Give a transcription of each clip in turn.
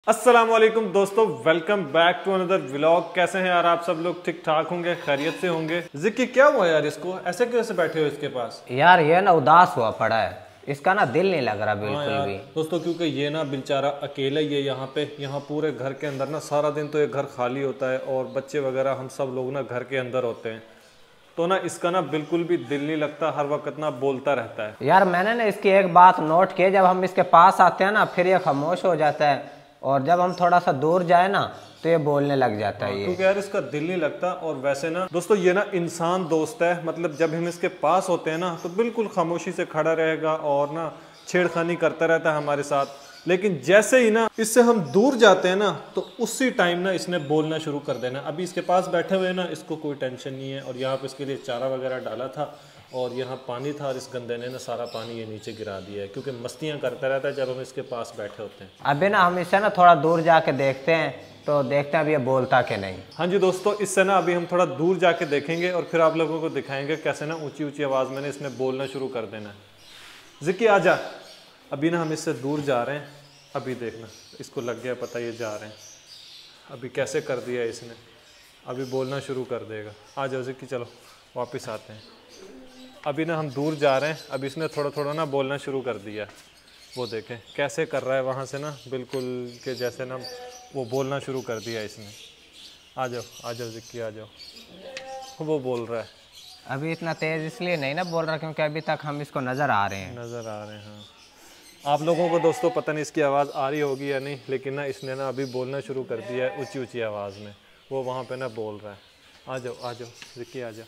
अस्सलामुअलैकुम दोस्तों, welcome back to another vlog. कैसे हैं यार आप सब लोग? ठीक ठाक होंगे, खैरियत से होंगे। जिक्की क्या हुआ यार, इसको ऐसे कैसे बैठे हो इसके पास? यार ये ना उदास हुआ पड़ा है, इसका ना दिल नहीं लग रहा हाँ बिल्कुल यार भी। दोस्तों, क्योंकि ये ना बेचारा अकेला ही है यहाँ पे। यहाँ पूरे घर के अंदर ना सारा दिन तो ये घर खाली होता है और बच्चे वगैरह हम सब लोग ना घर के अंदर होते हैं, तो ना इसका ना बिल्कुल भी दिल नहीं लगता, हर वक्त ना बोलता रहता है। यार मैंने ना इसकी एक बात नोट की, जब हम इसके पास आते हैं ना फिर ये खामोश हो जाता है, और जब हम थोड़ा सा दूर जाए ना तो ये बोलने लग जाता है। क्योंकि यार इसका दिल नहीं लगता। और वैसे ना दोस्तों, ये ना इंसान दोस्त है, मतलब जब हम इसके पास होते हैं ना तो बिल्कुल खामोशी से खड़ा रहेगा और ना छेड़खानी करता रहता है हमारे साथ। लेकिन जैसे ही ना इससे हम दूर जाते हैं ना तो उसी टाइम ना इसने बोलना शुरू कर देना। अभी इसके पास बैठे हुए ना इसको कोई टेंशन नहीं है, और यहाँ पे इसके लिए चारा वगैरह डाला था और यहाँ पानी था, और इस गंदे ने ना सारा पानी ये नीचे गिरा दिया है, क्योंकि मस्तियाँ करता रहता है जब हम इसके पास बैठे होते हैं। अभी ना हम इससे ना थोड़ा दूर जाके देखते हैं, तो देखते हैं अभी ये बोलता कि नहीं। हाँ जी दोस्तों, इससे ना अभी हम थोड़ा दूर जाके देखेंगे और फिर आप लोगों को दिखाएंगे कैसे ना ऊंची ऊंची आवाज़ में इसने बोलना शुरू कर देना है। जिक्की आजा। अभी ना हम इससे दूर जा रहे हैं, अभी देखना इसको लग गया पता ये जा रहे हैं। अभी कैसे कर दिया इसने, अभी बोलना शुरू कर देगा। आ जाओ जिक्की, चलो वापस आते हैं। अभी ना हम दूर जा रहे हैं, अभी इसने थोड़ा थोड़ा ना बोलना शुरू कर दिया। वो देखें कैसे कर रहा है वहाँ से ना, बिल्कुल के जैसे ना वो बोलना शुरू कर दिया इसने। आ जाओ जिक्की आ जाओ। वो बोल रहा है। अभी इतना तेज इसलिए नहीं ना बोल रहा क्योंकि अभी तक हम इसको नज़र आ रहे हैं। नज़र आ रहे हैं हाँ। आप लोगों को दोस्तों पता नहीं इसकी आवाज़ आ रही होगी या नहीं, लेकिन ना इसने ना अभी बोलना शुरू कर दिया है ऊंची ऊंची आवाज़ में। वो वहाँ पे ना बोल रहा है। आ जाओ जिक्की आ जाओ।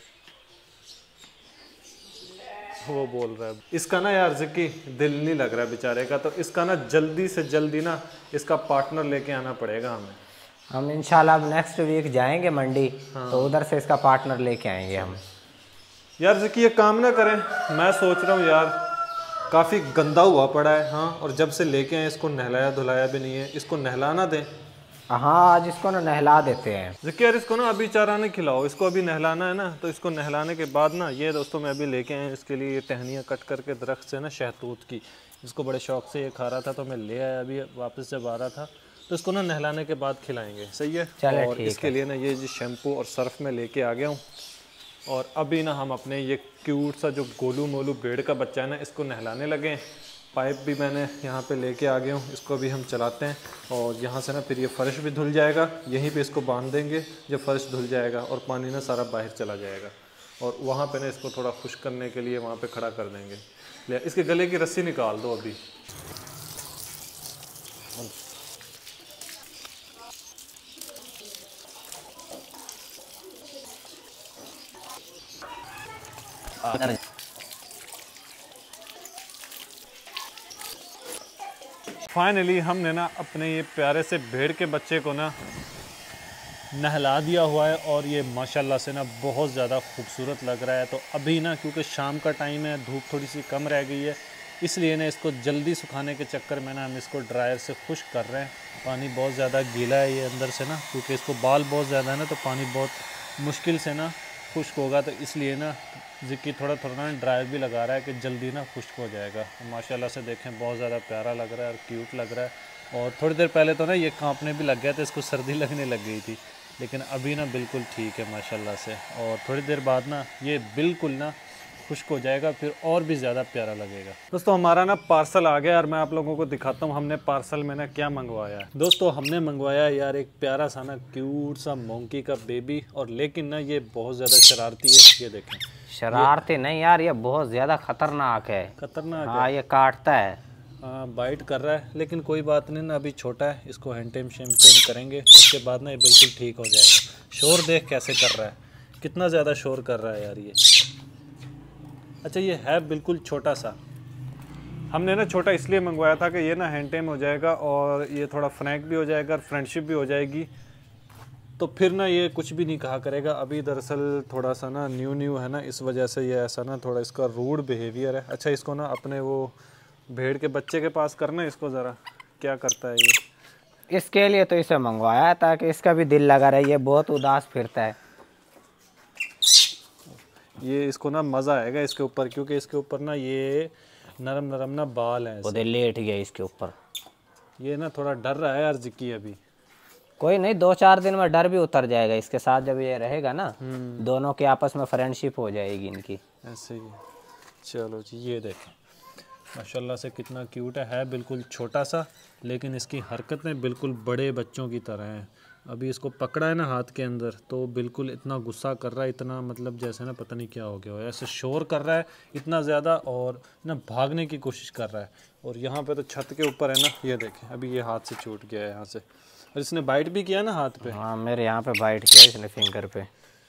वो बोल रहा है। इसका ना यार जिक्की दिल नहीं लग रहा है बेचारे का, तो इसका ना जल्दी से जल्दी ना इसका पार्टनर लेके आना पड़ेगा हमें। हम इंशाल्लाह अब नेक्स्ट वीक जाएंगे मंडी, तो उधर से इसका पार्टनर लेके आएंगे हम। यार जिक्की ये काम ना करें, मैं सोच रहा हूँ यार काफ़ी गंदा हुआ पड़ा है। हाँ, और जब से लेके आए इसको नहलाया धुलाया भी नहीं है, इसको नहलाना दें। हाँ आज इसको ना नहला देते हैं। जिक्की यार इसको ना अभी चारा नहीं खिलाओ, इसको अभी नहलाना है ना, तो इसको नहलाने के बाद ना ये दोस्तों मैं अभी लेके आया इसके लिए ये टहनियाँ कट करके दरख्त से ना शहतूत की। इसको बड़े शौक से ये खा रहा था तो मैं ले आया, अभी वापस जब आ रहा था तो इसको ना नहलाने के बाद खिलाएंगे। सही है। चले और ठीक इसके है। लिए ना ये जो शैम्पू और सर्फ में लेके आ गया हूँ, और अभी ना हम अपने ये क्यूट सा जो गोलू मोलू भेड़ का बच्चा है ना इसको नहलाने लगे हैं। पाइप भी मैंने यहाँ पे लेके आ गया हूँ, इसको भी हम चलाते हैं। और यहाँ से ना फिर ये फ़र्श भी धुल जाएगा, यहीं पे इसको बांध देंगे जब फ़र्श धुल जाएगा, और पानी ना सारा बाहर चला जाएगा। और वहाँ पे ना इसको थोड़ा खुश करने के लिए वहाँ पे खड़ा कर देंगे। ले इसके गले की रस्सी निकाल दो अभी। फाइनली हमने ना अपने ये प्यारे से भेड़ के बच्चे को ना नहला दिया हुआ है, और ये माशाल्लाह से ना बहुत ज़्यादा खूबसूरत लग रहा है। तो अभी ना क्योंकि शाम का टाइम है, धूप थोड़ी सी कम रह गई है, इसलिए ना इसको जल्दी सुखाने के चक्कर में ना हम इसको ड्रायर से खुश्क कर रहे हैं। पानी बहुत ज़्यादा गीला है ये अंदर से ना, क्योंकि इसको बाल बहुत ज़्यादा है ना, तो पानी बहुत मुश्किल से ना खुश्क होगा, तो इसलिए ना जिक्की थोड़ा थोड़ा ना ड्रायर भी लगा रहा है कि जल्दी ना खुश्क हो जाएगा। माशाल्लाह से देखें बहुत ज़्यादा प्यारा लग रहा है और क्यूट लग रहा है। और थोड़ी देर पहले तो ना ये कांपने भी लग गया था, इसको सर्दी लगने लग गई थी, लेकिन अभी ना बिल्कुल ठीक है माशाल्लाह से। और थोड़ी देर बाद ना ये बिल्कुल ना खुश्क हो जाएगा, फिर और भी ज़्यादा प्यारा लगेगा। दोस्तों हमारा ना पार्सल आ गया, और मैं आप लोगों को दिखाता हूँ हमने पार्सल में ना क्या मंगवाया है। दोस्तों हमने मंगवाया यार एक प्यारा सा ना क्यूट सा मोंकी का बेबी, और लेकिन ना ये बहुत ज़्यादा शरारती है। ये देखें, शरारती नहीं यार, ये बहुत ज़्यादा खतरनाक है। खतरनाक हाँ है। ये काटता है। बाइट कर रहा है, लेकिन कोई बात नहीं ना, अभी छोटा है, इसको हैंटेम शेमटेम करेंगे, उसके बाद ना ये बिल्कुल ठीक हो जाएगा। शोर देख कैसे कर रहा है, कितना ज़्यादा शोर कर रहा है यार ये। अच्छा ये है बिल्कुल छोटा सा, हमने ना छोटा इसलिए मंगवाया था कि ये ना हैंटेम हो जाएगा और ये थोड़ा फ्रैंक भी हो जाएगा और फ्रेंडशिप भी हो जाएगी, तो फिर ना ये कुछ भी नहीं कहा करेगा। अभी दरअसल थोड़ा सा ना न्यू है ना, इस वजह से ये ऐसा ना थोड़ा इसका रूड बिहेवियर है। अच्छा इसको ना अपने वो भेड़ के बच्चे के पास करना, इसको ज़रा क्या करता है ये। इसके लिए तो इसे मंगवाया है ताकि इसका भी दिल लगा रहे, ये बहुत उदास फिरता है। ये इसको ना मज़ा आएगा इसके ऊपर, क्योंकि इसके ऊपर ना ये नरम नरम ना बाल हैं। वो लेट गया इसके ऊपर। ये ना थोड़ा डर रहा है अर्ज की अभी। कोई नहीं, 2-4 दिन में डर भी उतर जाएगा इसके साथ जब ये रहेगा ना। दोनों के आपस में फ्रेंडशिप हो जाएगी इनकी। ऐसे ही। चलो जी, ये देखें माशाल्लाह से कितना क्यूट है बिल्कुल छोटा सा, लेकिन इसकी हरकतें बिल्कुल बड़े बच्चों की तरह हैं। अभी इसको पकड़ा है ना हाथ के अंदर तो बिल्कुल इतना गुस्सा कर रहा है, इतना मतलब जैसे ना पता नहीं क्या हो गया हो, ऐसे शोर कर रहा है इतना ज़्यादा और ना भागने की कोशिश कर रहा है। और यहाँ पे तो छत के ऊपर है ना, ये देखें अभी ये हाथ से छूट गया है यहाँ से, और इसने बाइट भी किया ना हाथ पे। हाँ, मेरे यहाँ पे बाइट किया इसने फिंगर पे।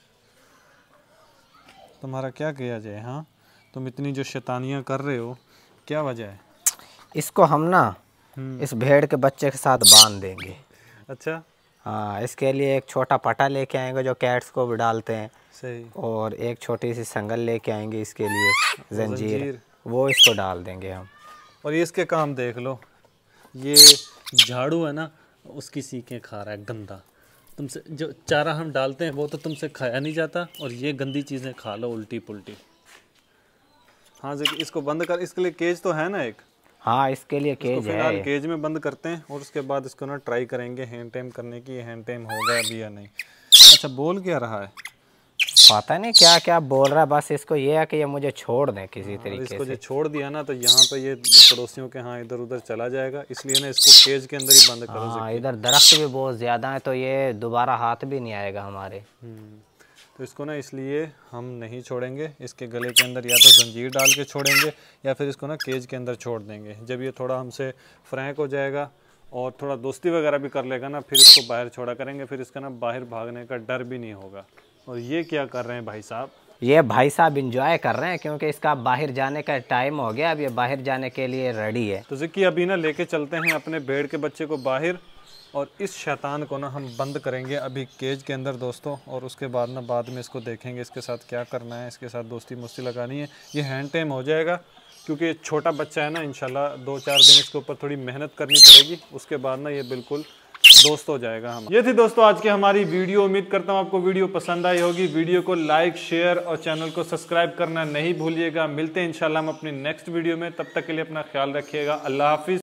तुम्हारा क्या किया जाए? हाँ, तुम इतनी जो शैतानियाँ कर रहे हो, क्या वजह है? इसको हम ना इस भेड़ के बच्चे के साथ बांध देंगे। अच्छा। हाँ, इसके लिए एक छोटा पटा लेके आएंगे जो कैट्स को भी डालते हैं। सही। और एक छोटी सी संगल लेके आएंगे इसके लिए, जंजीर, वो इसको डाल देंगे हम। और ये इसके काम देख लो, ये झाड़ू है ना उसकी सीखें खा रहा है गंदा। तुमसे जो चारा हम डालते हैं वो तो तुमसे खाया नहीं जाता, और ये गंदी चीज़ें खा लो उल्टी पुल्टी। हाँ जी, इसको बंद कर, इसके लिए केज तो है ना एक। हाँ, इसके लिए केज है। केज में बंद करते हैं और उसके बाद इसको ना ट्राई करेंगे हैंड टाइम करने की, हैंड टाइम होगा अभी या नहीं। अच्छा, बोल क्या रहा है? पता नहीं क्या क्या बोल रहा है, बस इसको ये है कि ये मुझे छोड़ दें किसी तरीके इसको से। जो छोड़ दिया ना तो यहाँ पे ये पड़ोसियों के यहाँ इधर उधर चला जाएगा, इसलिए ना इसको केज के अंदर ही बंद करो। हाँ, इधर दरख्त भी बहुत ज़्यादा है तो ये दोबारा हाथ भी नहीं आएगा हमारे। तो इसको ना इसलिए हम नहीं छोड़ेंगे, इसके गले के अंदर या तो जंजीर डाल के छोड़ेंगे या फिर इसको ना केज के अंदर छोड़ देंगे। जब ये थोड़ा हमसे फ्रैंक हो जाएगा और थोड़ा दोस्ती वगैरह भी कर लेगा ना, फिर इसको बाहर छोड़ा करेंगे, फिर इसका ना बाहर भागने का डर भी नहीं होगा। और ये क्या कर रहे हैं भाई साहब? ये भाई साहब इंजॉय कर रहे हैं क्योंकि इसका बाहर जाने का टाइम हो गया, अब ये बाहर जाने के लिए रेडी है। तो ज़िक्की अभी ना लेके चलते हैं अपने भेड़ के बच्चे को बाहर, और इस शैतान को ना हम बंद करेंगे अभी केज के अंदर दोस्तों, और उसके बाद ना बाद में इसको देखेंगे इसके साथ क्या करना है, इसके साथ दोस्ती मुस्ती लगानी है। ये हैंड टाइम हो जाएगा क्योंकि छोटा बच्चा है ना, इंशाल्लाह 2-4 दिन इसके ऊपर थोड़ी मेहनत करनी पड़ेगी, उसके बाद ना ये बिल्कुल दोस्त हो जाएगा हम। ये थी दोस्तों आज की हमारी वीडियो। उम्मीद करता हूँ आपको वीडियो पसंद आई होगी। वीडियो को लाइक, शेयर और चैनल को सब्सक्राइब करना नहीं भूलिएगा। मिलते हैं इंशाल्लाह हम अपनी नेक्स्ट वीडियो में, तब तक के लिए अपना ख्याल रखिएगा। अल्लाह हाफिज़।